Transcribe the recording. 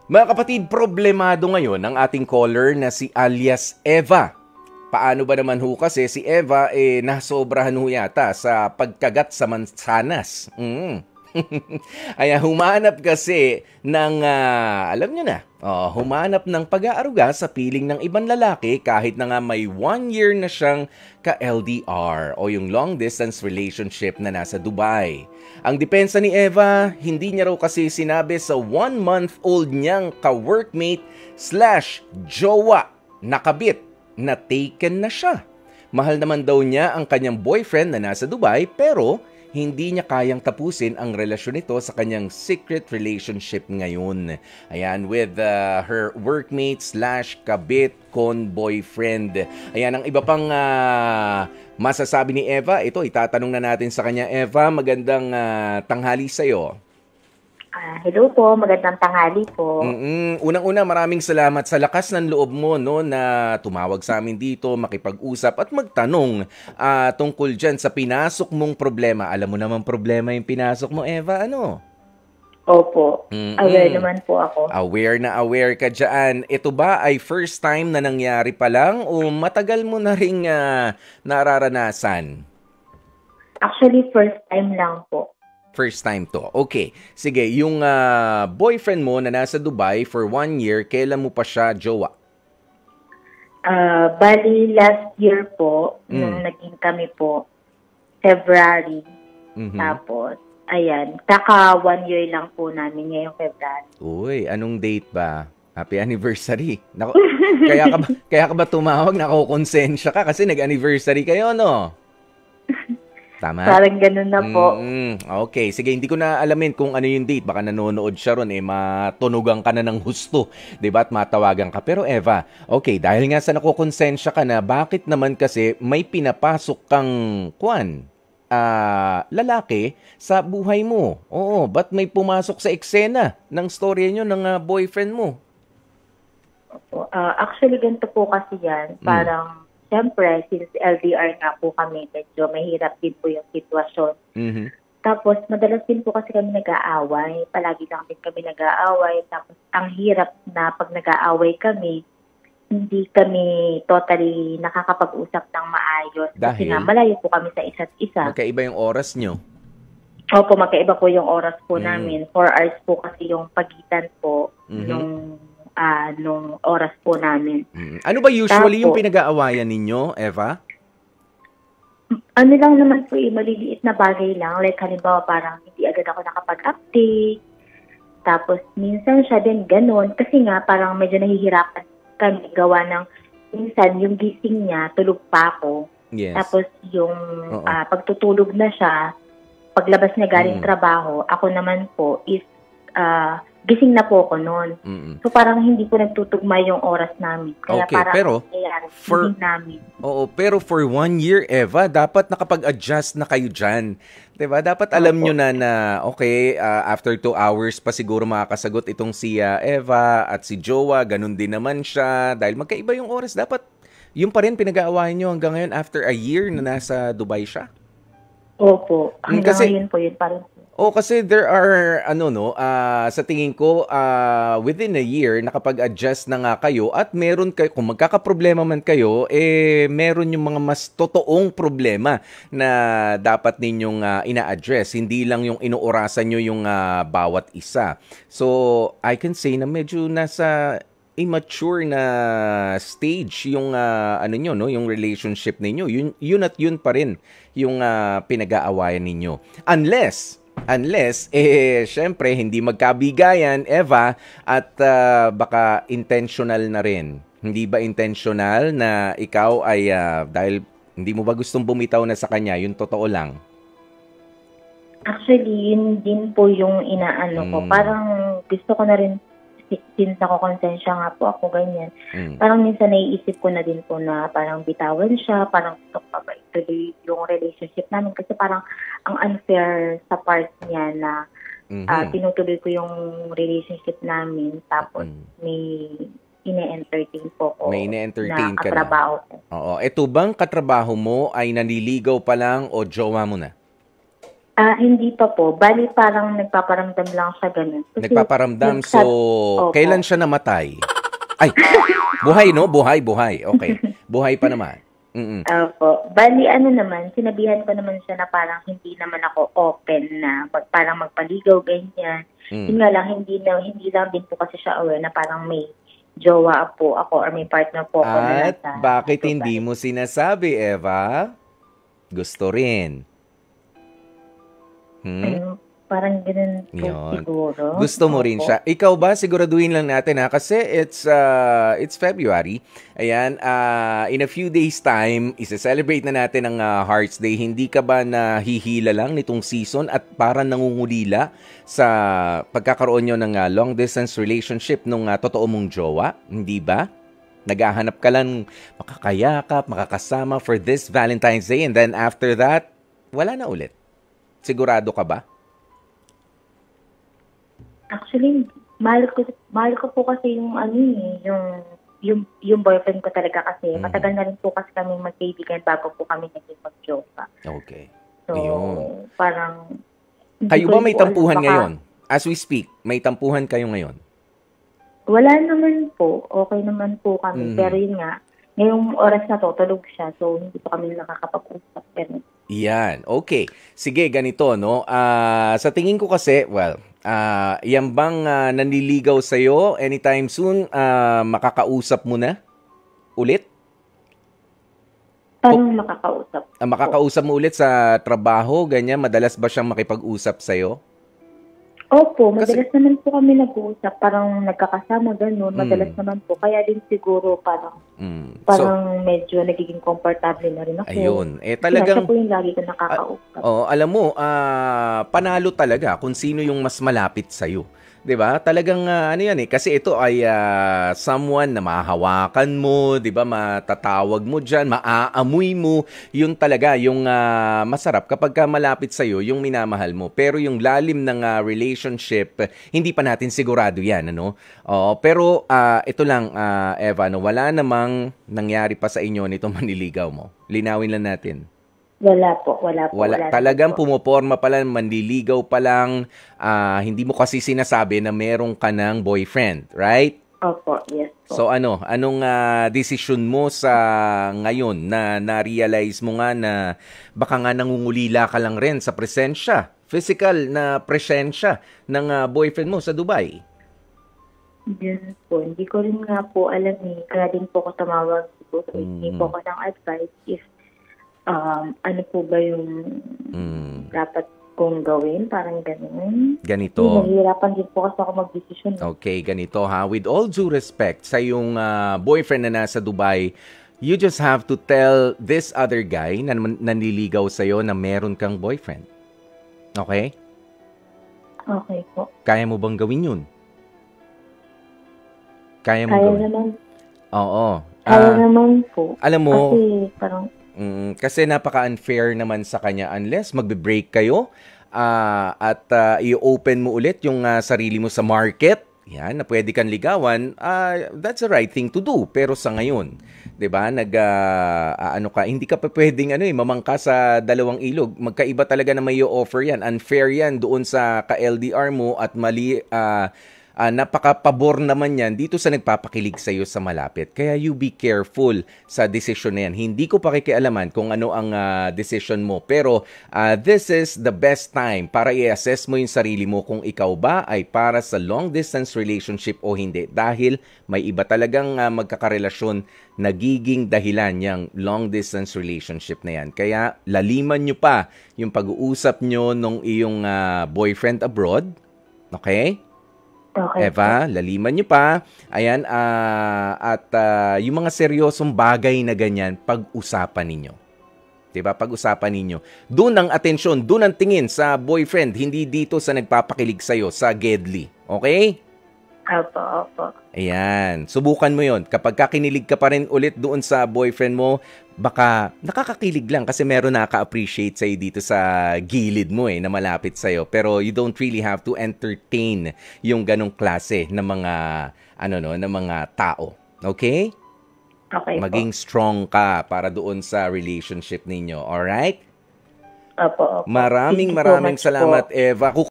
Mga kapatid, problemado ngayon ang ating caller na si alias Eva. Paano ba naman ho kasi si Eva nasobrahan ho yata sa pagkagat sa mansanas. Ay humanap kasi ng, alam nyo na, humanap ng pag-aaruga sa piling ng ibang lalaki kahit na nga may 1 year na siyang ka-LDR o yung long distance relationship na nasa Dubai. Ang depensa ni Eva, hindi niya raw kasi sinabi sa 1-month-old niyang ka-workmate / jowa nakabit na taken na siya. Mahal naman daw niya ang kanyang boyfriend na nasa Dubai pero hindi niya kayang tapusin ang relasyon nito sa kanyang secret relationship ngayon. Ayan, with her workmate / kabit con boyfriend. Ayan, ang iba pang masasabi ni Eva, ito itatanong na natin sa kanya. Eva, magandang tanghali sa'yo. Hello po, magandang tanghali po. Unang-una, maraming salamat sa lakas ng loob mo no, na tumawag sa amin dito, makipag-usap at magtanong tungkol dyan sa pinasok mong problema. Alam mo naman problema yung pinasok mo, Eva, ano? Opo, aware naman po ako. Aware na aware ka dyan. Ito ba ay first time na nangyari pa lang o matagal mo na rin nararanasan? Actually, first time lang po. First time to. Okay. Sige, yung boyfriend mo na nasa Dubai for 1 year, kailan mo pa siya jowa? Bali, last year po, nung naging kami po, February. Tapos, ayan, kaka 1 year lang po namin ngayong February. Uy, anong date ba? Happy anniversary. Kaya ka ba tumawag? Nakukonsensya ka kasi nag-anniversary kayo, no? Tama? Parang ganun na po. Okay, sige, hindi ko na alamin kung ano yung date. Baka nanonood siya ron, matunugan ka na ng husto, diba? At matawagan ka. Pero Eva, okay, dahil nga sa nakukonsensya ka na, bakit naman kasi may pinapasok kang, lalaki sa buhay mo? Oo, ba't may pumasok sa eksena ng storya nyo ng boyfriend mo? Actually, ganito po kasi yan. Parang, siyempre, since LDR nga po kami, medyo mahirap din po yung sitwasyon. Tapos, madalas din po kasi kami nag-aaway. Palagi lang din kami nag-aaway. Tapos, ang hirap na pag nag-aaway kami, hindi kami totally nakakapag-usap ng maayos. Kasi nga, malayo po kami sa isa't isa. Magkaiba yung oras nyo? Opo, magkaiba po yung oras po namin. 4 hours po kasi yung pagitan po nung oras po namin. Ano ba usually yung pinag-aawayan ninyo, Eva? Ano lang naman po maliliit na bagay lang. Like halimbawa parang hindi agad ako nakapag-update. Tapos minsan siya din ganun. Kasi nga parang medyo nahihirapan kami gawa ng minsan yung gising niya, tulog pa ako. Yes. Tapos yung pagtutulog na siya, paglabas niya galing trabaho, ako naman po is gising na po ako noon. So parang hindi po nagtutugma yung oras namin. Kaya okay, parang pero namin. Pero for 1 year, Eva, dapat nakapag-adjust na kayo dyan. Diba? Dapat alam nyo na okay, after 2 hours pa siguro makakasagot itong si Eva at si Jowa, ganun din naman siya. Dahil magkaiba yung oras, dapat yung pa rin pinag-aawayan nyo hanggang ngayon after a year na nasa Dubai siya. Opo. Hanggang ngayon po yun pa rin. Kasi there are, sa tingin ko, within a year, nakapag-adjust na nga kayo at meron kayo, kung magkakaproblema man kayo, meron yung mga mas totoong problema na dapat ninyong ina-address. Hindi lang yung inuurasan nyo yung bawat isa. So, I can say na medyo nasa immature na stage yung yung relationship ninyo. Yun at yun pa rin yung pinag-aawayan ninyo. Unless, syempre, hindi magkabigayan, Eva, at baka intentional na rin. Hindi ba intentional na ikaw ay, dahil hindi mo ba gustong bumitaw na sa kanya, yung totoo lang? Actually, yun din po yung inaano ko. Parang gusto ko na rin, since nakokonsensya nga po ako ganyan, parang minsan naiisip ko na din po na parang bitawan siya, parang gusto ko pa ituloy yung relationship namin kasi parang ang unfair sa part niya na tinutuloy ko yung relationship namin tapos may ine-entertain po ko. May ine-entertain na ka katrabaho na. Oo. Ito bang katrabaho mo ay nanliligaw pa lang o jowa mo na? Hindi pa po. Bali, parang nagpaparamdam lang siya ganun. Kasi, Nagpaparamdam, so kailan siya namatay? Ay, buhay, no? Buhay. Okay. Buhay pa naman. Opo. Bali, naman, sinabihan ko naman siya na parang hindi naman ako open na parang magpaligaw, ganyan. Yun nga lang, hindi lang din po kasi siya aware na parang may jowa po ako or may partner po ako na nasa. At bakit hindi mo sinasabi, Eva? Gusto rin. Parang ganun po siguro. Gusto mo rin siya. Ikaw ba? Siguraduhin lang natin ha. Kasi it's February. Ayan. In a few days time, isa-celebrate na natin ang Hearts Day. Hindi ka ba nahihila lang nitong season at parang nangungulila sa pagkakaroon nyo ng long distance relationship nung totoo mong jowa? Hindi ba? Naghahanap ka lang makakayakap, makakasama for this Valentine's Day and then after that, wala na ulit. Sigurado ka ba? Actually, mahal ko po kasi yung boyfriend ko talaga kasi matagal na rin po kasi kami magkaibigan bago po kami naging mag-jowa. Okay. So, ayun. Parang kayo ba may tampuhan ngayon? As we speak, may tampuhan kayo ngayon? Wala naman po. Okay naman po kami. Pero yun nga, ngayong oras na to, tulog siya. So, hindi po kami nakakapag-usap. Pero yan. Okay. Sige, ganito, no? Sa tingin ko kasi, yan bang nanliligaw sa'yo anytime soon, makakausap mo na ulit? Parang makakausap. Makakausap mo ulit sa trabaho, ganyan? Madalas ba siyang makipag-usap sa'yo? Opo, madalas naman po kami nag-uusap, parang nagkakasama, gano'n, madalas naman po. Kaya din siguro parang medyo nagiging komportable na rin ako. Ayun. Talagang siya po yung lagi ko nakakausap. Alam mo, panalo talaga kung sino yung mas malapit sa'yo. 'Di ba? Talagang yan kasi ito ay someone na mahahawakan mo, 'di ba? Matatawag mo diyan, maaamoy mo, yun talaga yung masarap kapag malapit sa iyo yung minamahal mo. Pero yung lalim ng relationship, hindi pa natin sigurado 'yan, ano? Pero ito lang Eva, wala namang nangyari pa sa inyo nitong manliligaw mo. Linawin lang natin. Wala po. Talagang pumuporma pa lang, manliligaw pa lang, hindi mo kasi sinasabi na meron ka ng boyfriend, right? Opo, yes po. So anong decision mo sa ngayon na na-realize mo nga na baka nga nangungulila ka lang rin sa presensya, physical na presensya ng boyfriend mo sa Dubai? Yes po, hindi ko rin nga po alam kaya din po ako tumawag po. Hindi po ako ng advice if ano po ba yung dapat kong gawin? Parang ganun. Ganito. Nahihirapan din po kasi ako mag-decision. Okay, ganito ha. With all due respect sa yung boyfriend na nasa Dubai, you just have to tell this other guy na nanliligaw sa'yo na meron kang boyfriend. Okay? Okay po. Kaya mo bang gawin yun? Kaya gawin? Naman. Oo. Kaya naman po. Alam mo, kasi parang kasi napaka-unfair naman sa kanya unless magbe-break kayo at i-open mo ulit yung sarili mo sa market. Yan, na pwede kang ligawan, that's the right thing to do. Pero sa ngayon, 'di ba? Hindi ka pa pwedeng mamangka sa dalawang ilog. Magkaiba talaga na may offer 'yan. Unfair 'yan doon sa ka-LDR mo at mali napaka-pabor naman yan dito sa nagpapakilig sa iyo sa malapit. Kaya you be careful sa decision na yan. Hindi ko pakikialaman kung ano ang decision mo. Pero this is the best time para i-assess mo yung sarili mo kung ikaw ba ay para sa long distance relationship o hindi. Dahil may iba talagang magkakarelasyon nagiging dahilan yung long distance relationship na yan. Kaya laliman nyo pa yung pag-uusap nyo nung iyong boyfriend abroad. Okay? Okay. Eva, laliman nyo pa. Ayan, at yung mga seryosong bagay na ganyan, pag-usapan ninyo. Diba? Pag-usapan ninyo. Doon ang atensyon, doon ang tingin sa boyfriend, hindi dito sa nagpapakilig sa'yo, sa Gedli. Okay? Opo. Ayan. Subukan mo yon. Kapag kinilig ka pa rin ulit doon sa boyfriend mo, baka nakakakilig lang kasi meron nakaka-appreciate sa'yo dito sa gilid mo na malapit sa'yo. Pero you don't really have to entertain yung ganong klase ng mga, ng mga tao. Okay? Okay Maging strong ka para doon sa relationship ninyo. Alright? Opo, opo. Maraming Thank you so maraming much po. salamat, Eva.